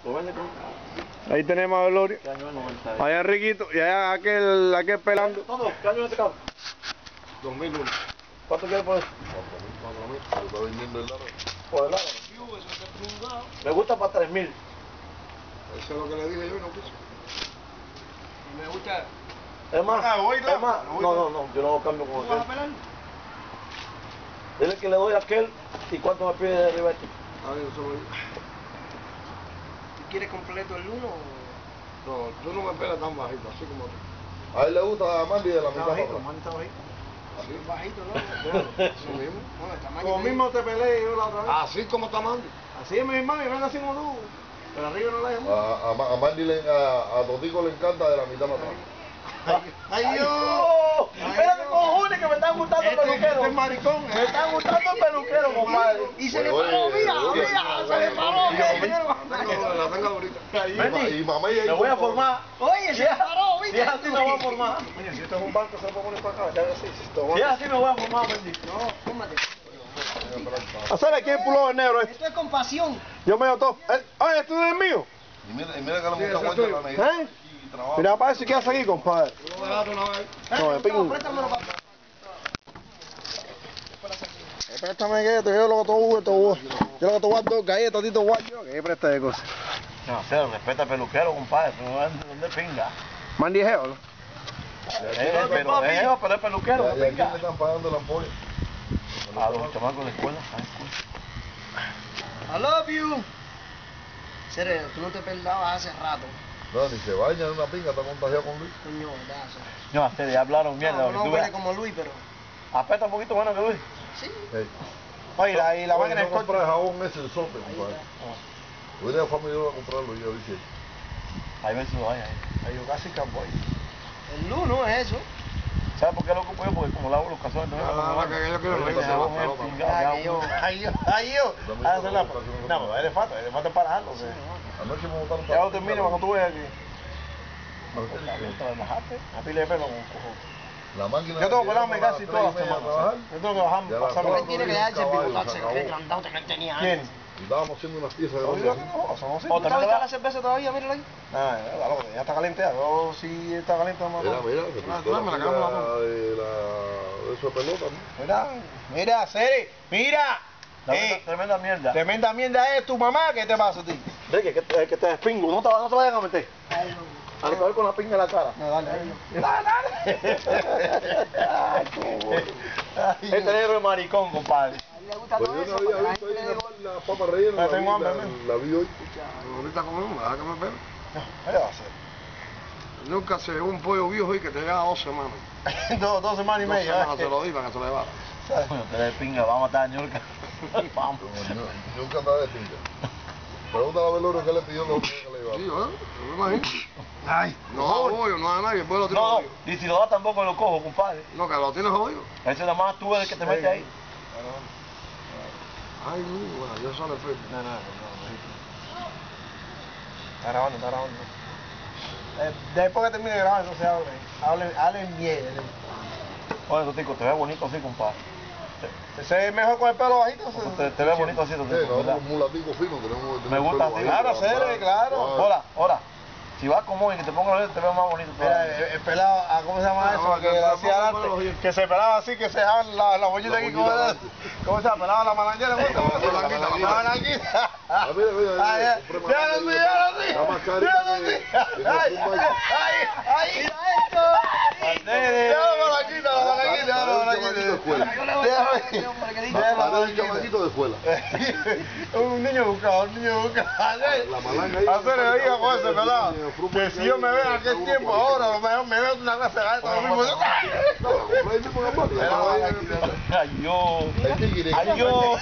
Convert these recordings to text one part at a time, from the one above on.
Ahí tenemos a Velorio. Allá Riquito. Y allá aquel pelando. Todo, ¿qué año es este carro? 2001. ¿Cuánto quieres por eso? 4.000. Lo está vendiendo el lado. Por el lado. Me gusta para 3.000. Eso es lo que le dije yo y no quiso. Y me gusta. Es más, es más. No, yo no cambio con aquel. Dile que le doy a aquel y cuánto me pide de Riverty. A ver, eso lo digo. ¿Quieres completo el 1 o...? No, tú no me esperas tan bajito, así como tú. A él le gusta a Mandy de la mitad. Está bajito, ¿no? Así mismo. No, el tamaño Como de- mismo te peleé yo la otra vez. Así como está Mandy. Así es mi hermano, y ven así como tú. Pero arriba no la dejamos. A Mandy, a Totico le encanta de la mitad para atrás. ¡Ay, Dios! ¡Oh! Espérate, cojones, que me están gustando el peluquero. Este maricón, Me están gustando el peluquero, compadre. Y se le paró, mira, se le paró, La tengo ahorita. Y mamá y ahí. Me voy a formar. Oye, se le paró, Si mira. es así, me voy a formar. Oye, si esto es un banco, se lo puedo poner para acá. Ya sí, Si es así, me voy a formar, Mendy. No, fúmate. Hacer aquí el pullover negro. Esto es con pasión. Yo me todo. Oye, ¿esto no es mío? Y mira que le monta vuelta a la negra. ¿Eh? Mira, para ver si qué hace aquí, compadre. No, me pingo. Préstamelo para... Préstame que te veo lo que tú yo lo que te voy a dar dos galletas, tito guayo, que presta de cosas. No, cero, respeta al peluquero, compadre. No es donde pinga. Mandy es geo, ¿no? Pero es peluquero, ¿Y no a quién le pinga. están pagando la ampolla? A los chamacos de la escuela. I love you. Serio, tú no te perdabas hace rato. No, ni se baña en una pinga, está contagiado con Luis. Coño, ¿verdad? No, ustedes ya hablaron mierda. No, que no tú huele veas. como Luis, pero... Apesta un poquito bueno que Luis. Sí. Hey. Oye, y la máquina no de corte. compra jabón ese, el sope, compadre. Hoy de la familia va a comprarlo yo, dice. Hay veces lo hay ahí. Ay, yo casi campo ahí. El Lu no es eso. ¿Sabes por qué lo ocupo yo? Porque como lavo los calzones también. Que yo quiero reírse. Ay, yo. Ah, esa es la. No, pero le falta para dejarlo. Anoche me botaron Ya lo termino cuando tú veas que. Te relajaste. A ti le pelo con cojones. La máquina. Yo tengo que pelarme casi todas las semanas. semanas. Yo tengo que bajarme, Ya la pasarme. cosa Él tiene que dejarse caballo, pivotarse, se que acabó. el grandote que él tenía ¿Quién? antes. Y estábamos haciendo unas piezas de Oiga, hombre. que no, son así. Oh, ¿Tú sabes la cerveza todavía? Míralo ahí. Ah, ya está calienteada. Yo sí está caliente, vamos a Mira, se pintó la me la fila cagamos de eso de pelota, ¿no? Mira, Cere, mira. Tremenda mierda. Tremenda mierda es tu mamá, ¿qué te pasa a ti? Ve que te despingo. No te vayan a meter. A ver con la pinga en la cara. No, dale. Dale. Este negro es maricón, compadre. A él le gusta Pues todo yo eso. no porque la había visto gente ahí le digo, la papa rellena, Ya tengo hambre, la vi hoy. Ahorita comemos, deja que me pele. ¿Qué va a hacer? Nunca se llevó un pollo viejo y que te llega 2 semanas. 2 semanas y 2 media. semanas se lo di para que se le vaya. Bueno, te despinga, vamos a matar a Ñorca. Vamos. Nunca andaba de pinga. Pregúntale a Velorio qué le pidió los días que le iba a dar. Sí, yo me imagino. Ay, No da bollo, no da nada, y el pueblo tiene No, jodido. y si lo da tampoco lo cojo, compadre. No, que lo tienes jodido. Ese nada más tú eres el que te mete ahí. Ay, bueno, yo sale feo. Está grabando, está grabando. Después que termine de grabar, entonces hablen bien. Oye, Totico, te ves bonito así, compadre. ¿Se es mejor con el pelo bajito? Te ves bonito así, Sí, Totico, nosotros ¿verdad? como mulaticos finos tenemos Me gusta así. Claro, Cere, claro. Hola. Si vas como y que te pongas los te veo más bonito. Mira, el pelado, ¿cómo se llama eso? Que hacía antes, que se pelaba así, que se dejaban la bollita aquí, ¿cómo se llama? Pelaba la malanguera, ¿cómo se llama? La malanguita. Ah, mira, Ya lo sí. Ay, mira esto. Ese hombre que dice, el chamaquito de escuela. Un niño buscado. La malanga ahí. Hacer el día con ese pelado. Que si yo me veo en aquel tiempo ahora, a lo mejor me veo una clase de galleta, lo mismo. Ay, yo. Ay, yo.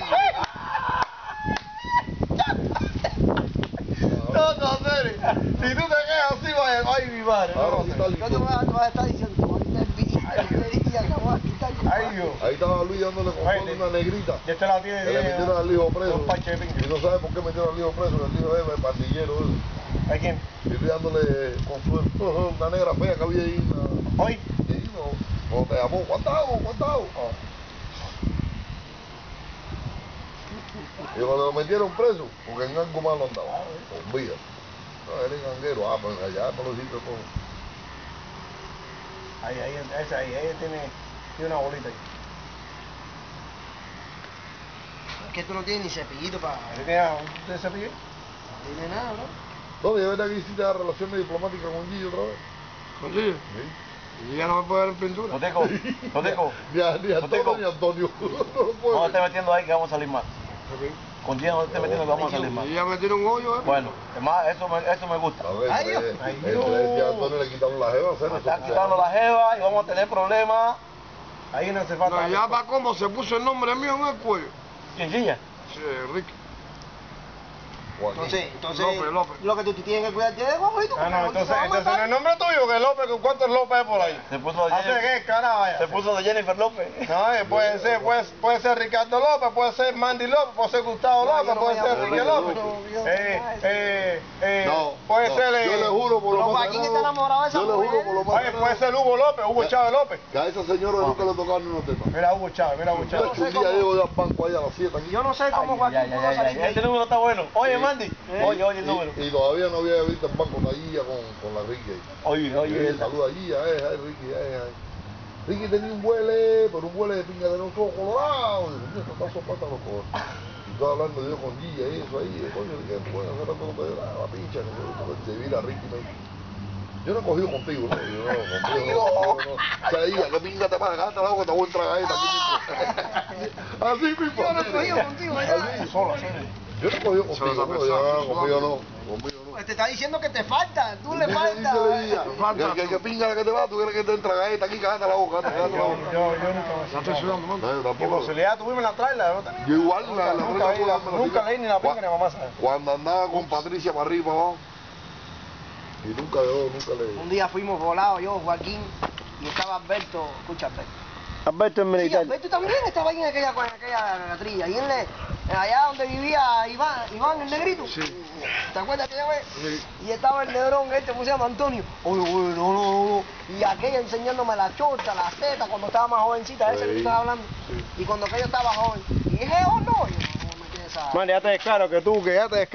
No, Cere. Si tú te quedas así, vaya, ay, mi madre. yo te voy a estar diciendo, ahorita envidia, que voy a quitar. Ay, Dios. Ahí estaba Luis dándole con una negrita. Y este la tiene Que le metieron al hijo preso. un parche de pinga. Y no sabe por qué metieron al hijo preso, el hijo es pandillero. ¿A quién? Y Luis dándole consuelo. Una negra fea que había ahí. Hoy. Y no te llamó, ¿cuánto hago? Y cuando lo metieron preso, porque en algo malo andaba, bombilla. No, era ganguero, pues allá por los sitios todo. Ahí tiene una bolita ahí. Es que tú no tienes ni cepillito para... ¿Ahí tiene un cepillo? No tiene nada, ¿no? No, ¿de verdad que hiciste la relación diplomática con Gillo otra vez? ¿Con Gillo? Sí. Y ya no me puede dar pintura. Noteco. Ni Antonio ni Antonio. No lo puedo. No estés metiendo ahí que vamos a salir mal. Con Gio no estés metiendo que vamos a salir mal. Y ya me tiene un hoyo, ¿eh? Bueno, además eso me gusta. A ver, Ay, Dios. entre Antonio le quitaron la jeva, Me están quitando la jeva y vamos a tener problemas. Ahí no hace falta. No, ya va como se puso el nombre mío en el cuello. ¿Quién, Gilla? Sí, Ricky. Entonces, López. lo que tú tienes que cuidarte es de Juanito. Ah, no, entonces no es el nombre tuyo, que López, ¿cuántos López hay por ahí? Se puso de ¿Hace Jennifer, qué, carajo? se puso de Jennifer López. No, puede ser Ricardo López, puede ser Mandy López, puede ser Gustavo No, López, yo no puede me ser llamo Ricky López. López. No, Puede ser... yo le juro por lo Pero más Joaquín sagrado, está enamorado de esa yo le mujer. juro por lo más Oye, puede sagrado, ser Hugo López, Hugo Chávez López. que a esa señora nunca le tocaron ni unos temas. Mira Hugo Chávez, mira Hugo Yo Chávez. un día llego yo al banco ahí a las 7 aquí Yo no sé cómo Joaquín pudo salir de Este ahí. número está bueno. Oye, Mandy. Oye el número. y todavía no había visto el banco con la Guilla con la Ricky ahí. Oye. Saluda a Guilla, Ricky, Ricky tenía un vuele, pero un vuele de pinga de los ojos colorados. Dice, esto está sopata los cojones. Y estaba hablando yo con Guilla y eso ahí, coño, dije, bueno, hace rato no te la pincha, que se vira Ricky me dice, yo no he cogido contigo, ¿no? Y yo, no, contigo no. O sea, Guilla, ¿qué pinga te pasa? Cállate la boca, te voy a entrar ahí mismo. Así mismo. Yo no he cogido contigo, ¿verdad? Así, solo. Yo no he cogido contigo, no, ya, conmigo no. Pues te está diciendo que te falta, tú le faltas. Que pinga la que te va, tú quieres que te entra galleta aquí, cállate la boca, cállate la boca. Yo nunca Ya estoy sudando, No, mano. yo ¿Qué tampoco. posibilidad tuvimos en la trailer? ¿No tenía? Yo igual, Nunca leí ni la pinga ni la mamá sabe. Cuando andaba con Patricia para arriba, abajo. Y nunca le... Un día fuimos volados, yo, Joaquín, y estaba Alberto, escucha Alberto. Alberto el Sí, Alberto también estaba ahí en aquella trilla, ahí allá donde vivía Iván el negrito. Sí. ¿Te acuerdas aquella vez? Sí. Y estaba el negrón este, ¿cómo se llama? Antonio. Oye, no. Y aquella enseñándome la chorcha, la teta, cuando estaba más jovencita, esa que tú estás hablando. Y cuando aquella estaba joven. Y dije, oh no, yo no me quedé esa... Man, ya te descaro que tú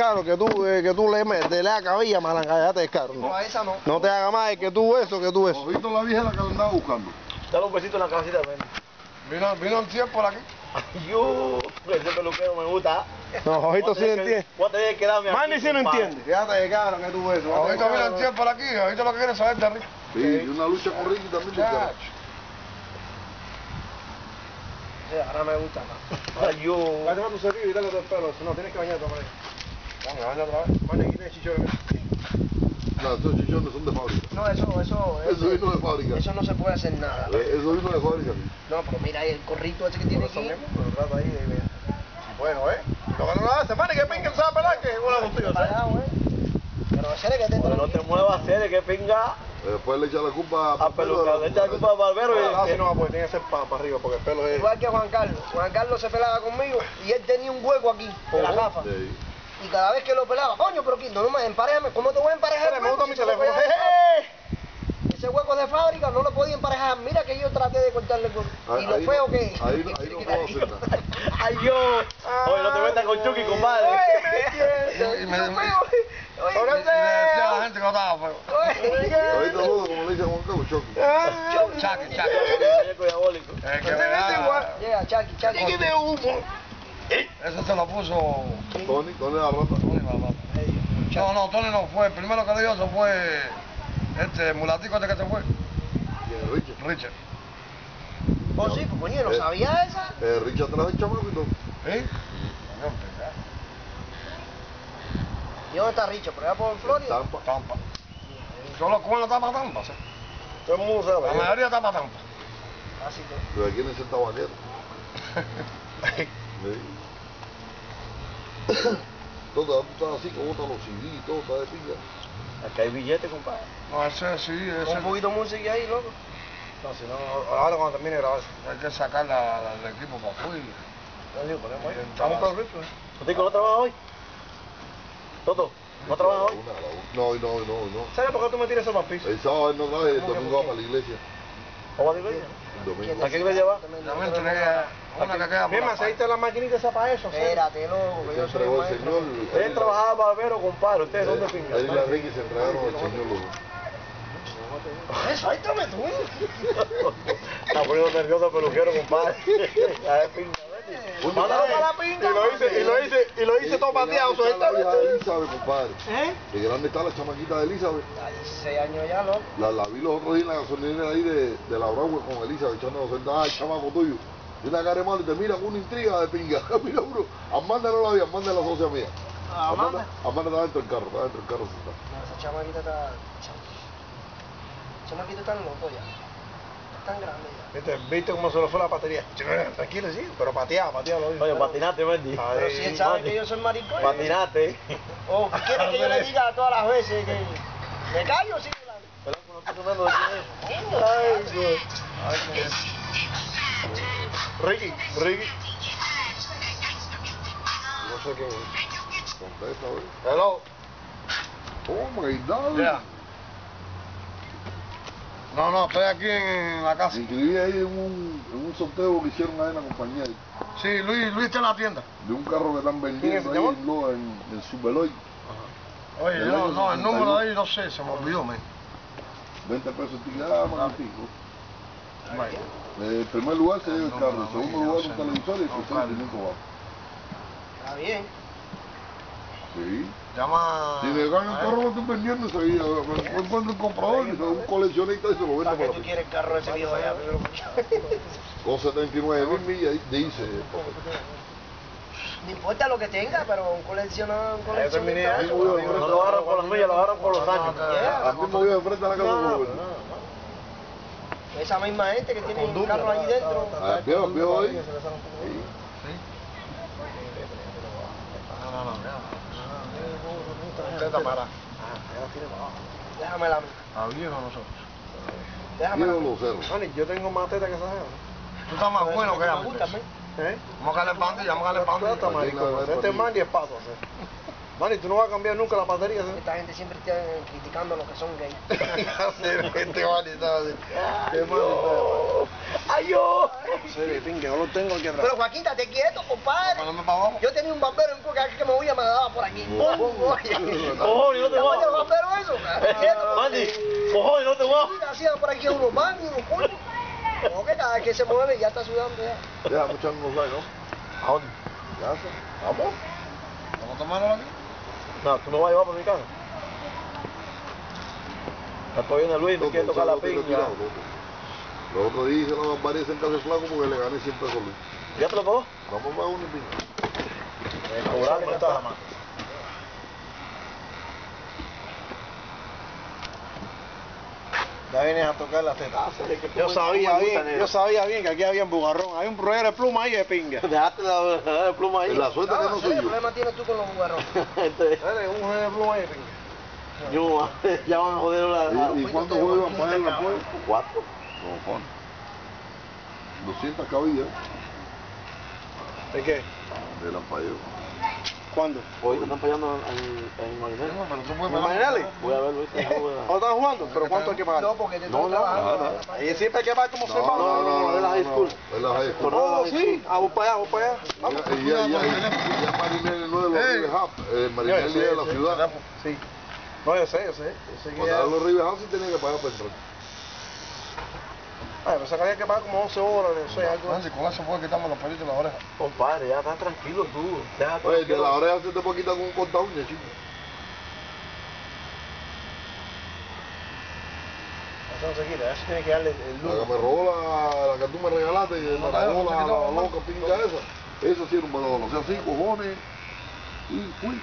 le das cabilla, malanga, ya te descaro. No, a esa no. No te haga más que tú eso. Ojito la vieja la que la andaba buscando. Dale un besito en la cabecita, ven. Vino un tiempo por aquí. Yo, ese peluquero me gusta. No, ojito sí entiende. ¿Cuánto debe quedarme aquí? Manny sí no compadre? entiende. Ya te descaro que tú eso. Ahorita vino un tiempo por aquí. Ahorita lo que quiere saber de Ricky. Sí, y una lucha con Ricky también. Chacho. Sí, ahora me gusta más. Ay, yo. Cállate tu cepillo y dale todo el pelo. Si no, tienes que bañarte, hombre. Vamos, baña otra vez. Manny, quita el chichón. No, esos chichones son de fábrica. No, Eso vino de fábrica. eso no se puede hacer nada. Eso vino de fábrica. No, pero mira ahí el corrito ese que tiene aquí. Bueno, Lo que no lo hace, Manny, que pinga sabe pelar, que es igual contigo, ¿sabes? Parado, Pero hacer que te Bueno, no te muevas, Cere, que pinga Después le echa la culpa a pelucado. Le echa la culpa al barbero y... no, pues tiene que ser para arriba, porque el pelo es... Igual que Juan Carlos. Juan Carlos se pelaba conmigo y él tenía un hueco aquí, de la gafa. Sí. Y cada vez que lo pelaba, coño, pero Quinto, no me emparejame. ¿Cómo te voy a emparejar? Me gusta mi Si te lo teléfono. voy a dejar? Ese hueco de fábrica no lo podía emparejar. Mira que yo traté de cortarle el hueco. Y lo Ahí feo no- que es. ahí no puedo hacer nada. Ay, yo. Oye, no te metas con Chucky, compadre. Oye, me entiendes. Oye, Le decía a la gente que no estaba feo. Ahorita todo, como le dice Juan Carlos, Chucky. Chaque. Muñeco diabólico. El que me da... Llega, Chucky. Eso se lo puso... Tony la rata. Tony la rata. No, Tony no fue. El primero que dio eso fue... el mulatico este que se fue. Y Richard. Oh, sí, pues coño, ¿no sabía esa? Richard trajo el chamaco y todo. ¿Sí? ¿Y dónde está Richo? ¿Por allá por Florida? Tampa. Tampa. Solo cuando está para Tampa, ¿sí? Todo el mundo sabe. La mayoría está para Tampa. Así que... Pero aquí en ese tabaquero. Todo está así, como están los CD, todo está de pinga. Aquí hay billetes, compadre. No, ese sí, ese... Un poquito de música ahí, loco. No, si no, ahora cuando termine de grabar. Hay que sacar el equipo para afuera. Vamos con el ritmo, ¿Tico no trabaja hoy? ¿Toto? ¿No trabaja hoy? No. ¿Sabes por qué tú me tiras eso para el piso? El sábado él no trabaja y el domingo va para la iglesia. ¿Cómo a la iglesia? Domingo. ¿A qué iglesia va? La mente una que queda por Mira, la se diste la maquinita esa para eso. Espérate, loco, que Se yo soy entregó el maestro. señor. Él trabajaba barbero, compadre. ¿Ustedes dónde Él pingan? y la Ricky se entregaron al señor los dos. Eso, ahí tome tú. Está poniendo nervioso el peluquero, compadre. A ver, pinga, vete. Mándalo para la pinga. Y lo hice todo pateado, Qué grande está la hija suelta. de Elizabeth, compadre. ¿Eh? Qué grande está la chamaquita de Elizabeth. Hay 6 años ya, loco. La vi los otros días en la gasolinera ahí de la Broward con Elizabeth echando sentada al chamaco tuyo. Y una cara de malo y te mira con una intriga de pinga. Mira, bro, Amanda no la vi, Amanda es la socia mía. Amanda. Amanda está dentro del carro, sentada. No, esa chamaquita está... Chamaquita está loco ya. Tan grande ya. ¿Viste cómo se le fue la batería? Tranquilo, sí, pero pateado lo hizo. Oye, patinate, Mendy. Pero si él sabe que yo soy maricón. Patinate. Oh, ¿quiere que yo le diga todas las veces que me callo o sigo hablando? Pero no estoy sonando de quién es. Ay, Ricky. No sé qué es. Contesta, güey. Hello. Oh my God. Yeah. No, estoy aquí en la casa. Me inscribí ahí en un sorteo que hicieron ahí en la compañía. Sí, Luis está en la tienda. De un carro que están vendiendo ahí en Superloy. Oye, el número de ahí no sé, se me olvidó, men. 20 pesos el ticket, magnífico. En primer lugar se lleva el carro, en segundo lugar un televisor y el tercero 500 watts. Está bien. Sí. Llama... Si me ganan el carro lo estoy vendiendo enseguida. Me encuentro un comprador, un coleccionista y se lo vende ¿Para qué para tú mí. quieres el carro ese viejo allá? Con 79.000 millas dice. No importa lo que tenga, pero un coleccionista. No lo agarran por las millas, lo agarran por los años. Aquí me voy de frente a la casa de los Esa misma gente que tiene un carro ahí dentro. el viejo ahí. Déjamela a mí. A viejo nosotros. Déjamela a Viejo mí. los ceros. Yo tengo más teta que esa jeva. Tú estás más bueno que ella. Me gusta, men. Vamos a darle pan, vamos a darle pan. Plata, marico. Este es man y es pato. Mani, tú no vas a cambiar nunca la batería, ¿sí? Esta gente siempre está criticando a los que son gays. Este Mani está así. ¡Ay, yo! Sí, pingue, yo lo tengo aquí atrás. Pero Joaquín, estate quieto, compadre. Poneme para abajo. Yo tenía un barbero en Cuca que me oía, me daba por aquí. Cojones, no te ¿Cómo el vas. barbero eso? Mandy, cojones, no te vas. Hacía por aquí unos baños, unos culos. No, que cada vez que se mueve ya está sudando ya. Ya, muchachos nos da, ¿no? ¿A dónde? Ya está. Vamos. ¿Vamos a tomarlo aquí? No, tú me vas a llevar por mi casa. Después viene Luis y me quiere tocar la pinga. Los otros días hice una barbaridad en casa de flaco porque le gané 100 pesos Luis. ¿Ya te lo cojo? Vamos a una pinga. Cobrarme está la mano. Ya vienes a tocar las tetas. Yo sabía bien que aquí había un bugarrón. Hay un rollo de pluma ahí de pinga. Dejaste la pluma ahí. La suerte que no soy ¿Qué yo. problema tienes tú con los bugarrones? Dale, un rollo de pluma ahí de pinga. Yo, ya van a joder la... ¿Y cuántos juegos van a pagar la puerta? 4. No, pon. 200 cabillas ¿De qué? de lampallero. ¿Cuándo? Hoy te están fallando en Marinel. Pero tú puedes ¿En Marinelli? Voy a ver, Luis. ¿O están jugando? ¿Pero cuánto hay que pagar? No, porque te No, estoy trabajando. nada. Ahí siempre hay que pagar como se paga. no, de la high school. Es la high school. Oh, sí. Ah, voy para allá, voy para allá. Vamos. Y ya Marinelli no es de los River Hub, Marinelli es de la ciudad. Sí. No, yo sé que Cuando ya... era los River Hub sí tenía que pagar para entrar. Ay, pensaba que había que pagar como 11 horas, no sé, algo así. Con eso puedo quitarme los pelitos de la oreja. Compadre, ya estás tranquilo tú. Ya, Oye, de la oreja se te puede quitar con un corta uña, chico. Eso no se quita, eso tiene que darle el La que lujo. me robó la que tú me regalaste, que me la robó se quitó la la mano. loca pinga esa. Esa sí era un valor. O sea, sí, cojones. Y fui.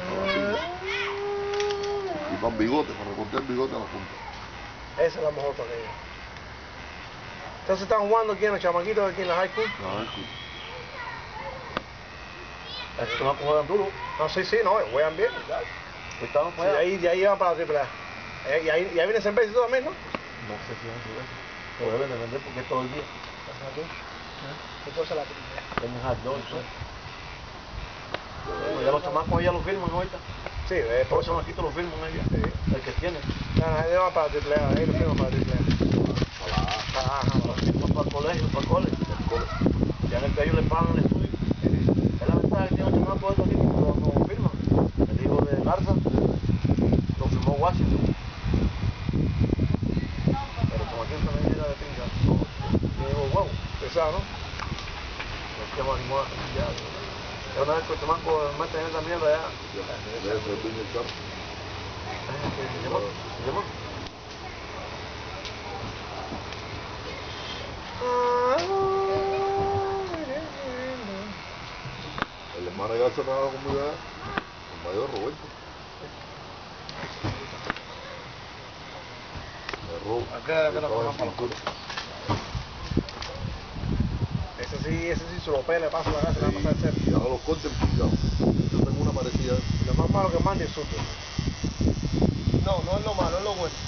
Y para el bigote, me recorté el bigote a la punta. Esa es la mejor para ella. Entonces están jugando aquí en los chamaquitos, aquí en la high school. No, es cool. Esto no juegan duro. No, sí, no, juegan bien. Estamos Sí, de ahí van para la triple A. Y ahí viene Sembesi tú también, ¿no? No sé si van a subir eso. Lo deben de vender porque es todo el día. ¿Qué cosa la triple? Tienen hot dogs, ¿no? Ya los chamacos ya lo firman ahorita. Sí, Por eso aquí te lo firman ellos. El que tiene. Ahí van para la triple A, ahí lo firman para la triple A. para el colegio, para el cole. Ya en el que ellos le pagan el estudio. Es la ventaja que tiene el chamaco de estos tipos, no firman. El hijo de Garza lo firmó Washington. Pero como aquí también era de pinga, yo digo, wow, pesado, ¿no? El que me animó a ya. Ya una vez que el chamaco mete en esa mierda ya. Debe ser bien el carro. ¿Se llamó? El hermano de Garza trabajaba conmigo allá, el mayor Roberto. El robo. Aquel lo cojan para los pintura. Ese sí se lo pele, pasa la casa, le va a pasar el cerco. Y hago los cortes pintados. Yo tengo una parecida. Lo más malo que mande es susto. No, no es lo malo, es lo bueno.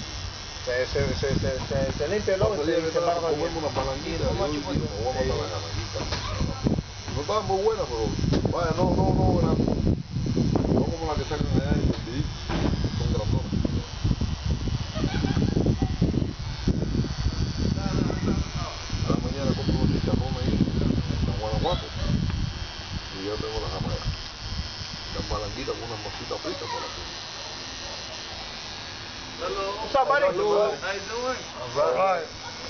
Se limpia el ojo y se para para comemos unas palanquitas. Yo digo, no vamos a matar las palanquitas. No estaban muy buenas, pero vaya, no grandes. No como las que sacan allá en el Pidí. Son grandonas. A la mañana compro unos chicharrones ahí en Guanajuato. Y ya tengo las jamayas. Las palanquitas con unas mositas fritas por aquí. What's up, buddy? Hello. How you doing? All right.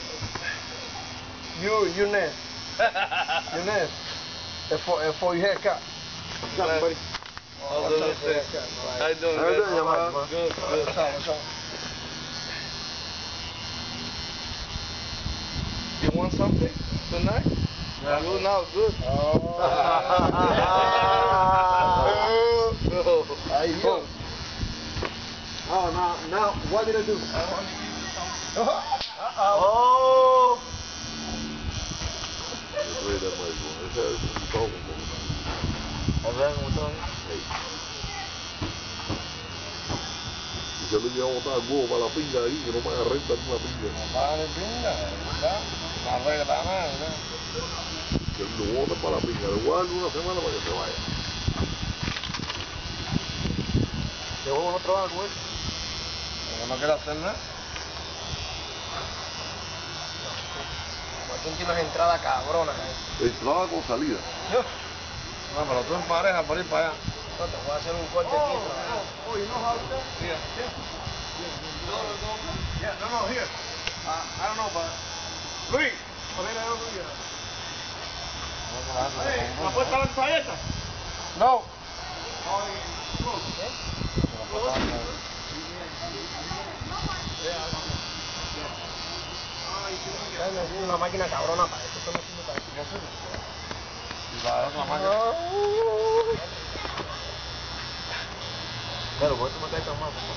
Your name. Your name. For your haircut. What's up, buddy? How you doing, How you doing, Yamada? Good. What's up, what's up? You want something tonight? Yeah. Good now, good. Ahí yo. Oh, now, what did I do? ¡Oh! Ese es un todo con A ver, ¿cómo está? y yo le llevo a botar el huevo para la pinga ahí, que no me haga renta ni una pinga. Para el pinga, ¿verdad? No arregla nada, ¿verdad? Que lo boten para la pinga, le voy a darle una semana para que se vaya. ¿De huevo no trabaja con él? Porque no quiere hacer nada. Joaquín tiene unas entradas cabronas. Entraba con salida. No, pero tú en pareja por ir para allá. No, te voy a hacer un corte aquí. No, here. I don't know, but... Luis, ponele algo tuyo. ¿La puerta la abierta? No. Es una máquina cabrona para eso. Eso no sirve para eso. Y la otra máquina. Claro, por eso me cae tan mal, papá.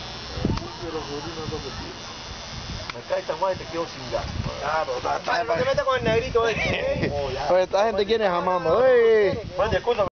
Me cae tan mal y te quedo sin gas. ¿Por qué te metes con el negrito? Oye, esta gente quiere jamando. Bueno, disculpa.